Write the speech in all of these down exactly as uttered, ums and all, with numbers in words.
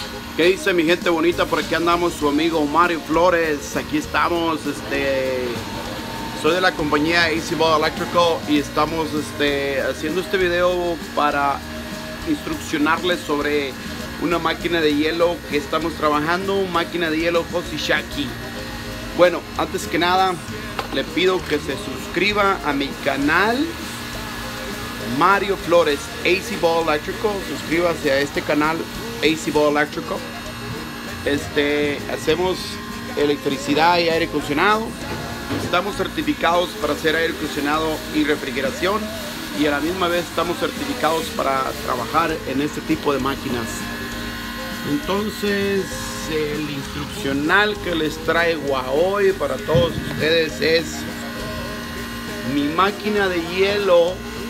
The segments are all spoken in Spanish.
¿Qué dice mi gente bonita? Por aquí andamos, su amigo Mario Flores. Aquí estamos, este, soy de la compañía A C Ball Electrical y estamos este, haciendo este video para instruccionarles sobre una máquina de hielo que estamos trabajando, máquina de hielo Hoshizaki. Bueno, antes que nada, le pido que se suscriba a mi canal Mario Flores A C Ball Electrical. Suscríbase a este canal A C Ball Electrical. Este, hacemos electricidad y aire acondicionado. Estamos certificados para hacer aire acondicionado y refrigeración, y a la misma vez estamos certificados para trabajar en este tipo de máquinas. Entonces, el instruccional que les traigo a hoy para todos ustedes es mi máquina de hielo.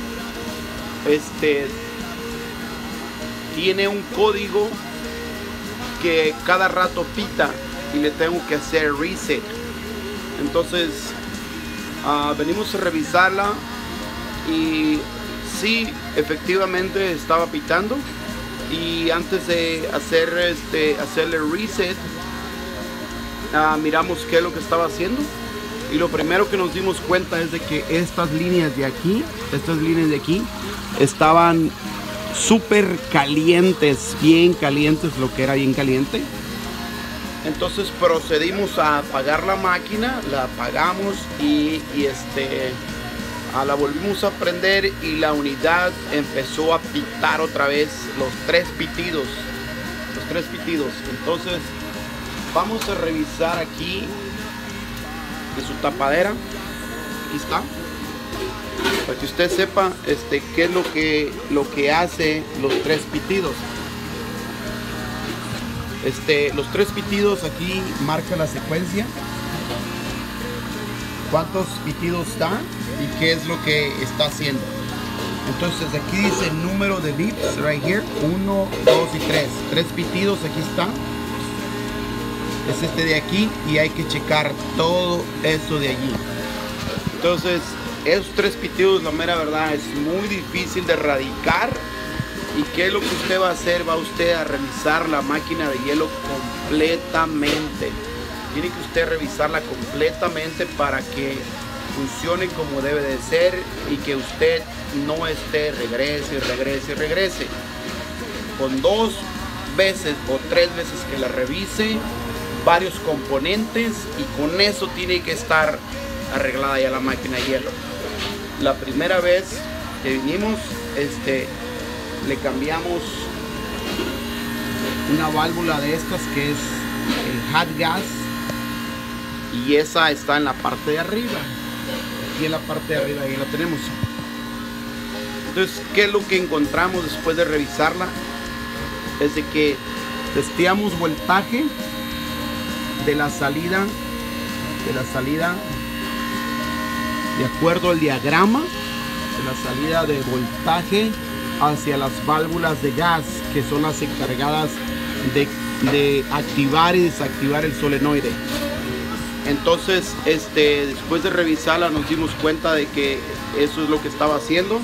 Este tiene un código que cada rato pita y le tengo que hacer reset. Entonces uh, venimos a revisarla y sí, efectivamente estaba pitando, y antes de hacer este hacerle reset uh, miramos qué es lo que estaba haciendo, y lo primero que nos dimos cuenta es de que estas líneas de aquí estas líneas de aquí estaban súper calientes, bien calientes, lo que era bien caliente. Entonces procedimos a apagar la máquina, la apagamos y, y este a la volvimos a prender, y la unidad empezó a pitar otra vez, los tres pitidos los tres pitidos. Entonces vamos a revisar aquí de su tapadera. Aquí está, para que usted sepa este qué es lo que lo que hace los tres pitidos. Este, los tres pitidos aquí marca la secuencia, cuántos pitidos están y qué es lo que está haciendo. Entonces aquí dice el número de beeps, right here, uno, dos y tres. Tres pitidos, aquí está. Es este de aquí, y hay que checar todo eso de allí. Entonces, esos tres pitidos, la mera verdad, es muy difícil de erradicar. ¿Y qué es lo que usted va a hacer? Va usted a revisar la máquina de hielo completamente. Tiene que usted revisarla completamente para que funcione como debe de ser, y que usted no esté regrese, regrese, regrese. Con dos veces o tres veces que la revise, varios componentes, y con eso tiene que estar arreglada ya la máquina de hielo. La primera vez que vinimos, este, le cambiamos una válvula de estas que es el hot gas, y esa está en la parte de arriba. Aquí en la parte de arriba, ahí la tenemos. Entonces, ¿qué es lo que encontramos después de revisarla? Es de que testeamos voltaje de la salida de la salida de acuerdo al diagrama de la salida de voltaje hacia las válvulas de gas, que son las encargadas de, de activar y desactivar el solenoide. Entonces, este, después de revisarla, nos dimos cuenta de que eso es lo que estaba haciendo,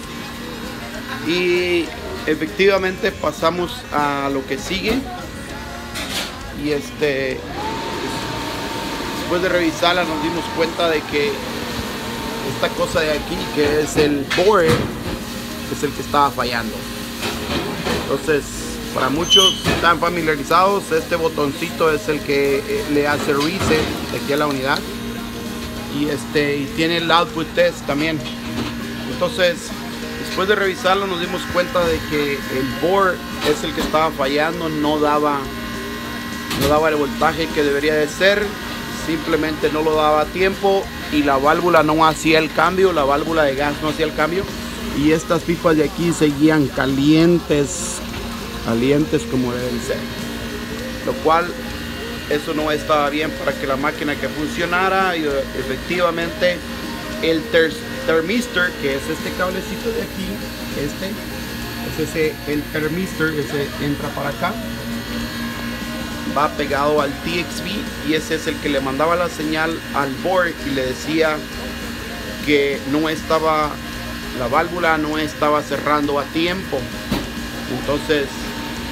y efectivamente pasamos a lo que sigue. Y este, después de revisarla, nos dimos cuenta de que esta cosa de aquí, que es el board, es el que estaba fallando. Entonces, para muchos si están familiarizados, este botoncito es el que eh, le hace reset aquí a la unidad, y este y tiene el output test también. Entonces, después de revisarlo, nos dimos cuenta de que el board es el que estaba fallando, no daba no daba el voltaje que debería de ser, simplemente no lo daba a tiempo, y la válvula no hacía el cambio, la válvula de gas no hacía el cambio, y estas pipas de aquí seguían calientes, calientes como deben ser, lo cual eso no estaba bien para que la máquina que funcionara. Y efectivamente el ter termistor, que es este cablecito de aquí, este es ese, el termistor, ese entra para acá, va pegado al T X V, y ese es el que le mandaba la señal al board y le decía que no estaba, la válvula no estaba cerrando a tiempo. Entonces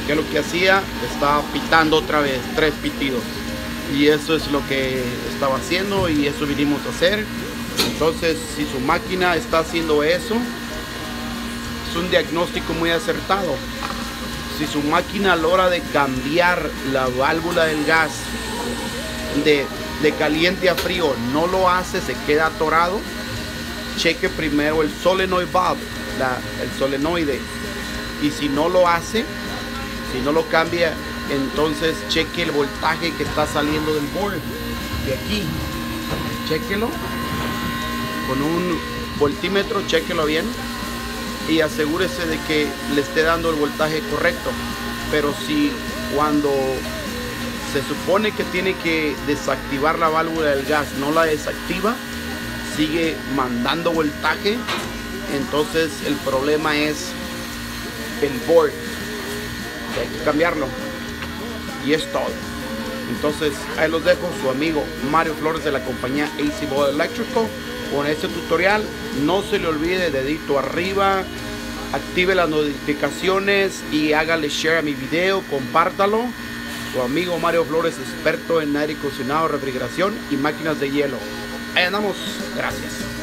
¿Qué es lo que hacía? Estaba pitando otra vez, tres pitidos. Y eso es lo que estaba haciendo y eso vinimos a hacer. Entonces, si su máquina está haciendo eso, es un diagnóstico muy acertado. Si su máquina a la hora de cambiar la válvula del gas de, de caliente a frío no lo hace, se queda atorado, cheque primero el solenoid valve, la, el solenoide. Y si no lo hace, si no lo cambia, entonces cheque el voltaje que está saliendo del board de aquí. Chequelo con un voltímetro, chequelo bien y asegúrese de que le esté dando el voltaje correcto. Pero si cuando se supone que tiene que desactivar la válvula del gas no la desactiva, sigue mandando voltaje, entonces el problema es el board, que hay que cambiarlo. Y es todo. Entonces ahí los dejo, su amigo Mario Flores de la compañía A C Boiler Electrical con este tutorial. No se le olvide, dedito arriba, active las notificaciones y hágale share a mi video, compártalo. Su amigo Mario Flores, experto en aire acondicionado, refrigeración y máquinas de hielo. Ahí andamos, gracias.